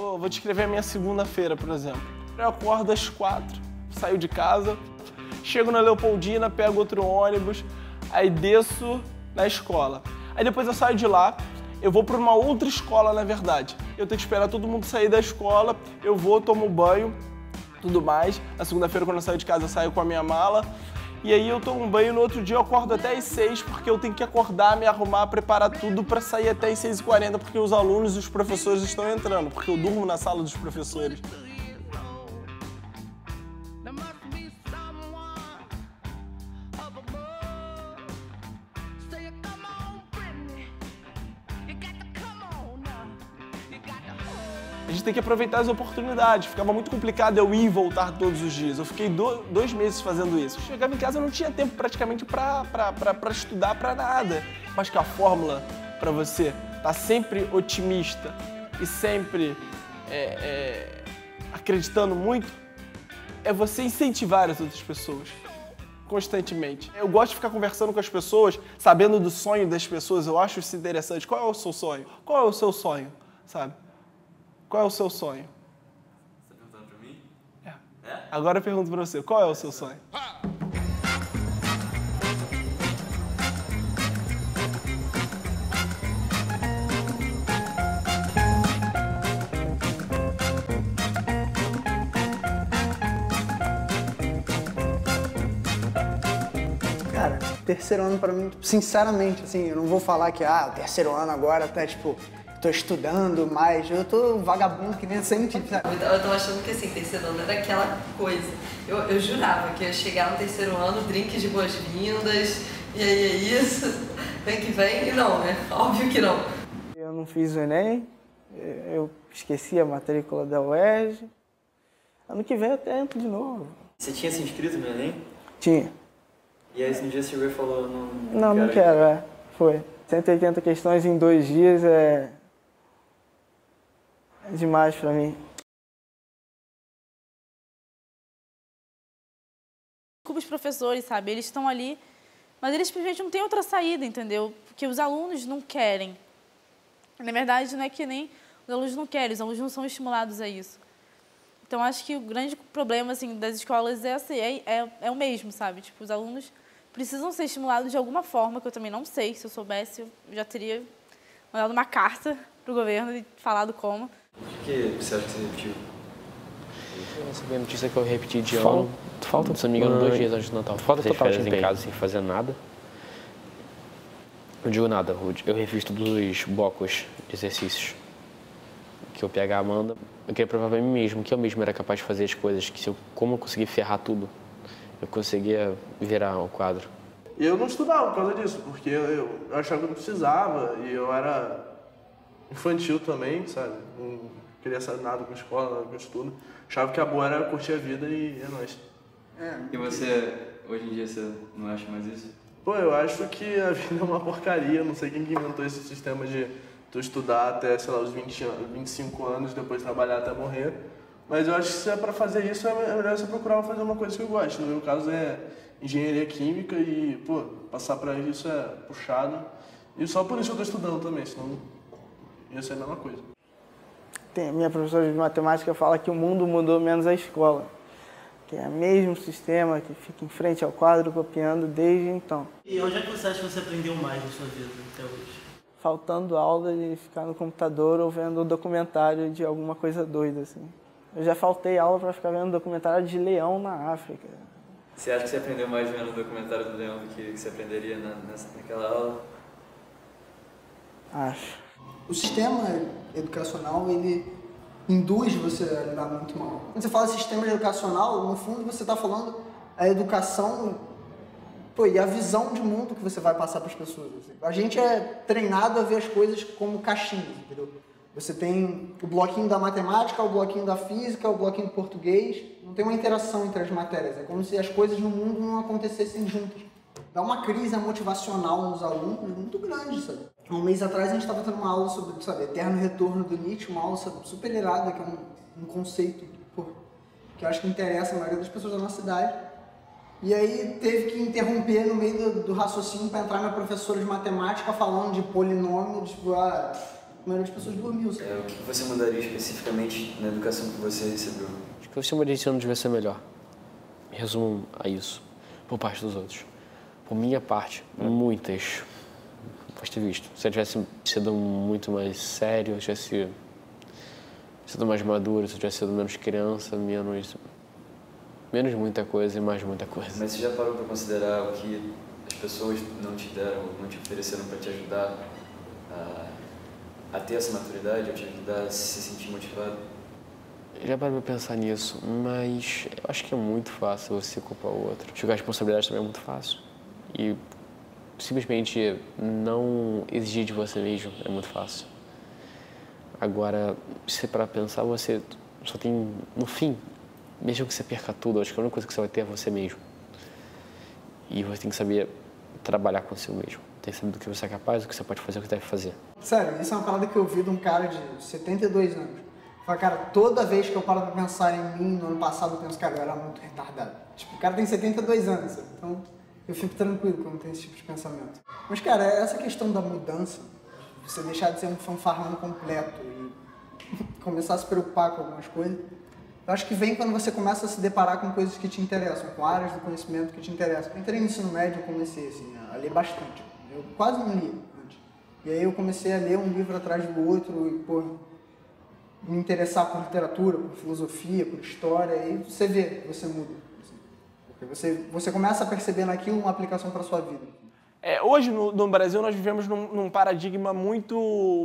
vou descrever a minha segunda-feira, por exemplo. Eu acordo às 4, saio de casa, chego na Leopoldina, pego outro ônibus, aí desço na escola. Aí depois eu saio de lá, eu vou para uma outra escola, na verdade. Eu tenho que esperar todo mundo sair da escola, eu vou, tomo banho, tudo mais. Na segunda-feira, quando eu saio de casa, eu saio com a minha mala. E aí eu tomo um banho, no outro dia eu acordo até às 6, porque eu tenho que acordar, me arrumar, preparar tudo para sair até às 6h40, porque os alunos e os professores estão entrando, porque eu durmo na sala dos professores. A gente tem que aproveitar as oportunidades. Ficava muito complicado eu ir e voltar todos os dias. Eu fiquei 2 meses fazendo isso. Eu chegava em casa, eu não tinha tempo praticamente para estudar para nada. Acho que a fórmula para você estar sempre otimista e sempre acreditando muito é você incentivar as outras pessoas constantemente. Eu gosto de ficar conversando com as pessoas, sabendo do sonho das pessoas. Eu acho isso interessante. Qual é o seu sonho? Qual é o seu sonho, sabe? Qual é o seu sonho? Você tá perguntando pra mim? É. Agora eu pergunto pra você, qual é o seu sonho? Cara, terceiro ano pra mim, sinceramente, assim, eu não vou falar que, o terceiro ano agora tá, tipo, tô estudando mais, eu tô vagabundo que nem sempre, sabe? Eu tava achando que, assim, terceiro ano era aquela coisa. Eu jurava que ia chegar no terceiro ano, drink de boas-vindas, e aí é isso, vem que vem, e não, né? Óbvio que não. Eu não fiz o Enem, eu esqueci a matrícula da UERJ. Ano que vem eu tento de novo. Você tinha se inscrito no Enem? Tinha. E aí, um dia você chegou e falou, Não quero, foi. 180 questões em 2 dias é demais pra mim. Os professores, sabe, eles estão ali, mas eles simplesmente não têm outra saída, entendeu? Porque os alunos não querem. Na verdade, não é que nem os alunos não querem, os alunos não são estimulados a isso. Então, acho que o grande problema, assim, das escolas é, assim, é o mesmo, sabe? Tipo, os alunos precisam ser estimulados de alguma forma, que eu também não sei. Se eu soubesse, eu já teria mandado uma carta pro governo e falado como. Por que você acha que você repetiu? Eu recebi a notícia que eu repeti de ano. Falta, se não me engano, 2 dias antes do Natal. Falta total de em casa sem fazer nada. Não digo nada, Rude. Eu refiz todos os blocos de exercícios que o PH manda. Eu queria provar pra mim mesmo que eu mesmo era capaz de fazer as coisas, que como eu conseguir ferrar tudo, eu conseguia virar o quadro. E eu não estudava por causa disso, porque eu achava que eu não precisava e eu era infantil também, sabe? Não queria saber nada com escola, nada com estudo. Achava que a boa era curtir a vida e é nóis. E você, hoje em dia, você não acha mais isso? Pô, eu acho que a vida é uma porcaria. Não sei quem que inventou esse sistema de tu estudar até, sei lá, os 25 anos, depois trabalhar até morrer. Mas eu acho que se é pra fazer isso, é melhor você procurar fazer uma coisa que eu gosto. No meu caso é engenharia química e, pô, passar pra isso é puxado. E só por isso eu tô estudando também, senão ia ser a mesma coisa. A minha professora de matemática fala que o mundo mudou menos a escola. Que é o mesmo sistema que fica em frente ao quadro copiando desde então. E onde é que você acha que você aprendeu mais na sua vida até hoje? Faltando aula de ficar no computador ou vendo documentário de alguma coisa doida, assim. Eu já faltei aula para ficar vendo documentário de leão na África. Você acha que você aprendeu mais vendo o documentário do leão do que você aprenderia naquela aula? Acho. O sistema educacional, ele induz você a lidar muito mal. Quando você fala sistema educacional, no fundo você está falando a educação e a visão de mundo que você vai passar para as pessoas. A gente é treinado a ver as coisas como caixinhas, entendeu? Você tem o bloquinho da matemática, o bloquinho da física, o bloquinho do português. Não tem uma interação entre as matérias. É como se as coisas no mundo não acontecessem juntas. Dá uma crise motivacional nos alunos muito grande, sabe? Um mês atrás a gente estava tendo uma aula sobre, sabe, eterno retorno do Nietzsche, uma aula super irada, que é um conceito que eu acho que interessa a maioria das pessoas da nossa cidade. E aí teve que interromper no meio do raciocínio para entrar minha professora de matemática falando de polinômio, tipo, A maioria das pessoas dormiu, sabe? O que você mudaria especificamente na educação que você recebeu? Acho que o sistema de ensino devia ser melhor. Em resumo a isso, por parte dos outros. Por minha parte, muitas. Pode ter visto. Se eu tivesse sido muito mais sério, se eu tivesse sido mais maduro, se eu tivesse sido menos criança, menos muita coisa e mais muita coisa. Mas você já parou para considerar o que as pessoas não te deram, não te ofereceram para te ajudar a ter essa maturidade, a te ajudar a se sentir motivado? Já parei pra pensar nisso, mas eu acho que é muito fácil você culpar o outro. Jogar responsabilidade também é muito fácil. E simplesmente não exigir de você mesmo é muito fácil. Agora, se para pensar, você só tem, no fim, mesmo que você perca tudo, acho que a única coisa que você vai ter é você mesmo. E você tem que saber trabalhar consigo mesmo. Tem que saber do que você é capaz, do que você pode fazer, o que deve fazer. Sério, isso é uma parada que eu vi de um cara de 72 anos. Fala, cara, toda vez que eu paro pra pensar em mim, no ano passado, eu penso, cara, eu era muito retardado. Tipo, o cara tem 72 anos, sabe? Então eu fico tranquilo quando tem esse tipo de pensamento. Mas, cara, essa questão da mudança, você deixar de ser um fanfarrão completo e começar a se preocupar com algumas coisas, eu acho que vem quando você começa a se deparar com coisas que te interessam, com áreas do conhecimento que te interessam. Eu entrei no ensino médio e comecei assim, a ler bastante. Eu quase não lia antes. E aí eu comecei a ler um livro atrás do outro e, pô, me interessar por literatura, por filosofia, por história, e você vê, você muda. Assim. Porque você começa a perceber naquilo uma aplicação para a sua vida. Hoje, no Brasil, nós vivemos num paradigma muito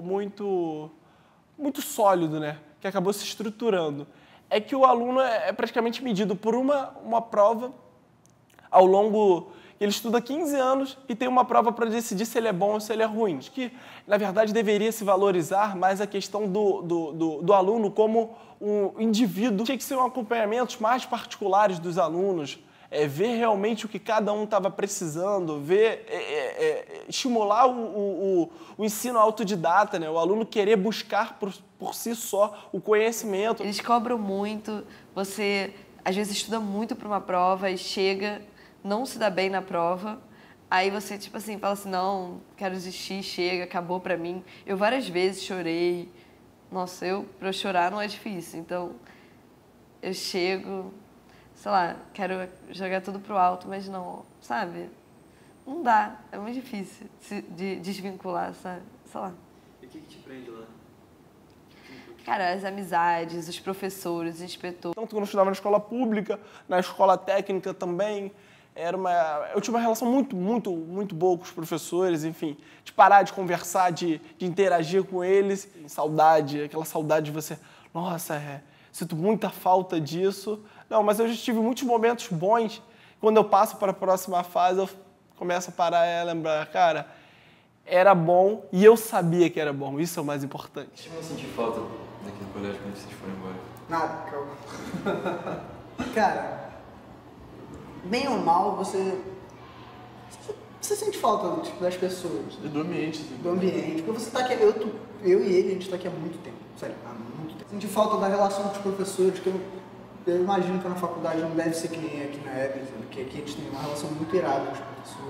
sólido, né? Que acabou se estruturando. É que o aluno é praticamente medido por uma prova ao longo... Ele estuda 15 anos e tem uma prova para decidir se ele é bom ou se ele é ruim. Que, na verdade, deveria se valorizar mais a questão do aluno como um indivíduo. Tinha que ser acompanhamentos mais particulares dos alunos, ver realmente o que cada um estava precisando, estimular o ensino autodidata, né? O aluno querer buscar por si só o conhecimento. Eles cobram muito, você às vezes estuda muito para uma prova e chega... não se dá bem na prova, aí você, tipo assim, fala assim, não, quero desistir, chega, acabou pra mim. Eu várias vezes chorei. Nossa, pra eu chorar não é difícil, então eu chego, sei lá, quero jogar tudo pro alto, mas não, sabe? Não dá, é muito difícil de desvincular, sabe? Sei lá. E o que te prende lá? Cara, as amizades, os professores, os inspetores. Tanto quando eu estudava na escola pública, na escola técnica também, eu tinha uma relação muito boa com os professores, enfim, de parar de conversar, de interagir com eles. Saudade, aquela saudade de você, nossa, sinto muita falta disso. Não, mas eu já tive muitos momentos bons. Quando eu passo para a próxima fase, eu começo a parar e lembrar, cara, era bom e eu sabia que era bom, isso é o mais importante. Você não sentiu falta daquele colégio quando vocês foram embora? Nada, calma. Cara, bem ou mal, você sente falta tipo, das pessoas. Do ambiente. Sim. Do ambiente. Porque você tá aqui, eu e ele, a gente tá aqui há muito tempo. Sério, há muito tempo. Senti falta da relação com os professores, que eu imagino que na faculdade não deve ser que nem aqui na Ebers, porque aqui a gente tem uma relação muito irada com os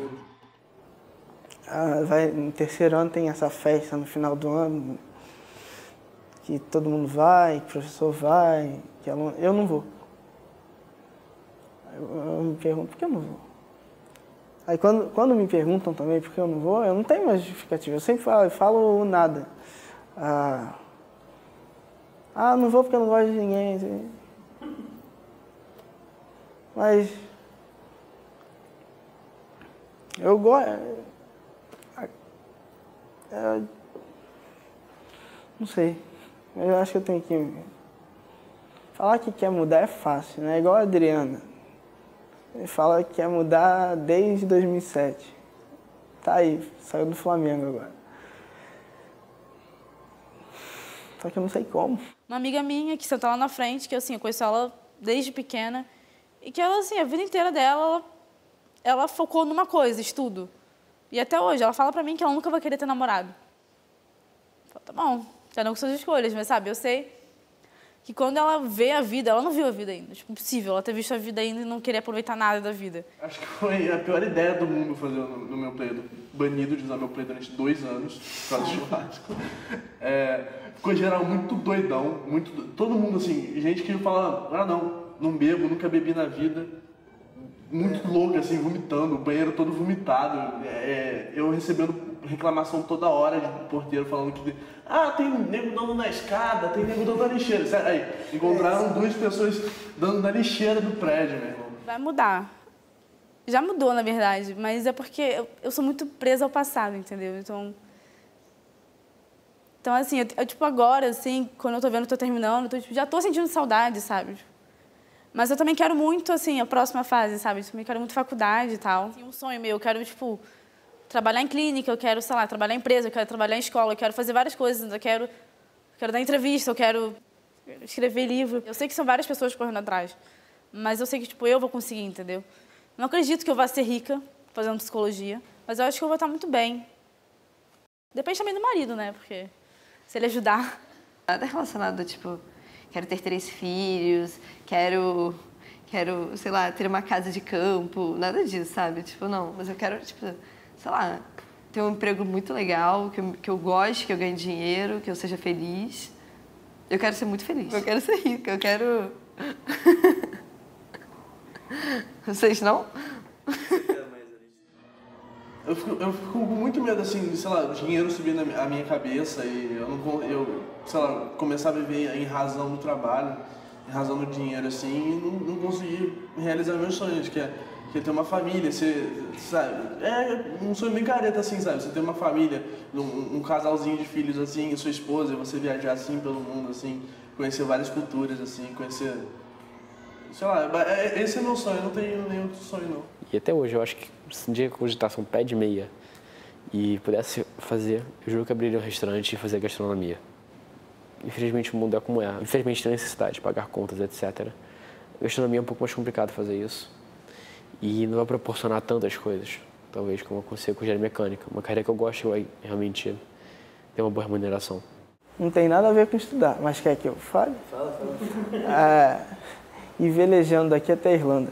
professores. No terceiro ano tem essa festa no final do ano, que todo mundo vai, que o professor vai, que aluno... Eu não vou. Eu me pergunto por que eu não vou. Aí quando me perguntam também por que eu não vou, eu não tenho mais justificativa. Eu sempre falo nada. Não vou porque eu não gosto de ninguém. Mas eu gosto. Não sei. Eu acho que eu tenho que... Falar que quer mudar é fácil, né? Igual a Adriana. Ele fala que quer mudar desde 2007. Tá aí, saiu do Flamengo agora. Só que eu não sei como. Uma amiga minha que senta lá na frente, que assim, eu conheço ela desde pequena, e que ela, assim, a vida inteira dela, ela focou numa coisa, estudo. E até hoje, ela fala pra mim que ela nunca vai querer ter namorado. Eu falo, tá bom, cada um com suas escolhas, mas sabe, eu sei que quando ela vê a vida, ela não viu a vida ainda. Tipo, impossível ela ter visto a vida ainda e não querer aproveitar nada da vida. Acho que foi a pior ideia do mundo fazer no meu play, banido de usar meu play durante 2 anos, por causa do churrasco. Ficou geral muito doidão, todo mundo assim, gente que fala, não bebo, nunca bebi na vida. Muito louco, assim, vomitando, o banheiro todo vomitado. Eu recebendo reclamação toda hora de porteiro falando que tem nego dando na escada, tem nego dando na lixeira. Aí, encontraram 2 pessoas dando na lixeira do prédio, meu irmão. Vai mudar. Já mudou, na verdade, mas é porque eu sou muito presa ao passado, entendeu? Então assim, eu tipo, agora, assim, quando eu tô vendo que tô terminando, já tô sentindo saudade, sabe? Mas eu também quero muito, assim, a próxima fase, sabe? Eu também quero muito faculdade e tal. Um sonho meu, eu quero, tipo, trabalhar em clínica, eu quero, sei lá, trabalhar em empresa, eu quero trabalhar em escola, eu quero fazer várias coisas, eu quero dar entrevista, eu quero escrever livro. Eu sei que são várias pessoas correndo atrás, mas eu sei que, tipo, eu vou conseguir, entendeu? Não acredito que eu vá ser rica fazendo psicologia, mas eu acho que eu vou estar muito bem. Depende também do marido, né? Porque se ele ajudar... Nada relacionado, tipo, quero ter 3 filhos, quero, sei lá, ter uma casa de campo, nada disso, sabe? Tipo, não, mas eu quero, tipo, sei lá, ter um emprego muito legal, que eu goste, que eu ganhe dinheiro, que eu seja feliz. Eu quero ser muito feliz. Eu quero ser rica, eu quero... Vocês não? Eu fico com muito medo, assim, sei lá, o dinheiro subir na minha cabeça e eu, sei lá, começar a viver em razão do trabalho, em razão do dinheiro, assim, e não conseguir realizar meus sonhos, que é ter uma família, sabe? É um sonho bem careta, assim, sabe? Você ter uma família, um casalzinho de filhos, assim, e sua esposa, e você viajar, assim, pelo mundo, assim, conhecer várias culturas, assim, conhecer... Sei lá, esse é meu sonho, eu não tenho nenhum outro sonho, não. E até hoje, eu acho que se um dia que eu cogitasse um pé de meia e pudesse fazer, eu juro que abriria um restaurante e fazer gastronomia. Infelizmente o mundo é como é. Infelizmente tem necessidade de pagar contas, etc. A gastronomia é um pouco mais complicado fazer isso. E não vai proporcionar tantas coisas, talvez, como eu consigo com engenharia mecânica. Uma carreira que eu gosto e vai realmente ter uma boa remuneração. Não tem nada a ver com estudar, mas quer que eu fale? Fala. Ir velejando daqui até a Irlanda.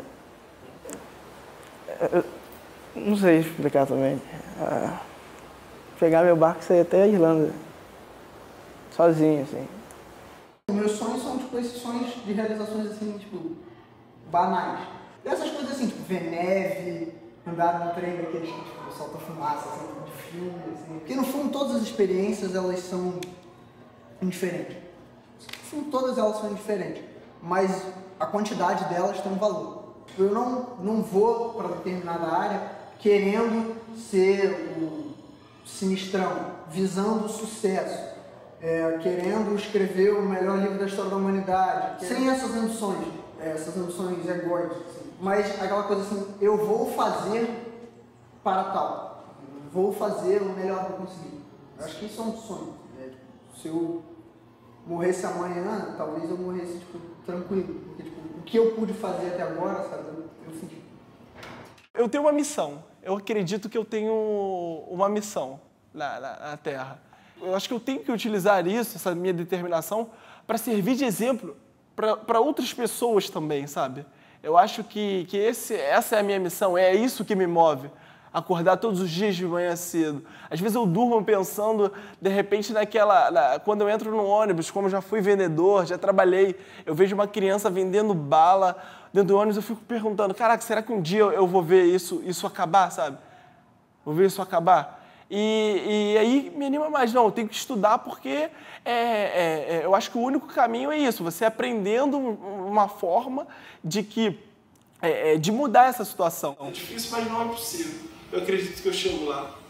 Não sei explicar também. Pegar meu barco e sair até a Irlanda. Sozinho, assim. Meus sonhos são, tipo, esses sonhos de realizações, assim, tipo, banais. Essas coisas, assim, tipo, ver neve, andar num trem daqueles que, tipo, solta fumaça, assim, de filme, assim. Porque, no fundo, todas as experiências, elas são indiferentes. No fundo, todas elas são indiferentes. Mas a quantidade delas tem um valor. Eu não vou para determinada área querendo ser o sinistrão, visando o sucesso, querendo escrever o melhor livro da história da humanidade, sem essas ambições egóicas. Assim. Mas aquela coisa assim, eu vou fazer para tal, vou fazer o melhor que eu conseguir. Eu acho que isso é um sonho. Se eu morresse amanhã, talvez eu morresse, tipo, tranquilo. Porque, tipo, o que eu pude fazer até agora, sabe, eu senti. Eu tenho uma missão. Eu acredito que eu tenho uma missão na Terra. Eu acho que eu tenho que utilizar isso, essa minha determinação, para servir de exemplo para outras pessoas também, sabe? Eu acho que essa é a minha missão, é isso que me move. Acordar todos os dias de manhã cedo. Às vezes eu durmo pensando, de repente, quando eu entro no ônibus, como eu já fui vendedor, já trabalhei, eu vejo uma criança vendendo bala dentro do ônibus, eu fico perguntando, caraca, será que um dia eu vou ver isso acabar, sabe? Vou ver isso acabar. E aí me anima mais. Não, eu tenho que estudar porque eu acho que o único caminho é isso, você aprendendo uma forma de mudar essa situação. É difícil, mas não é possível. Eu acredito que eu chego lá.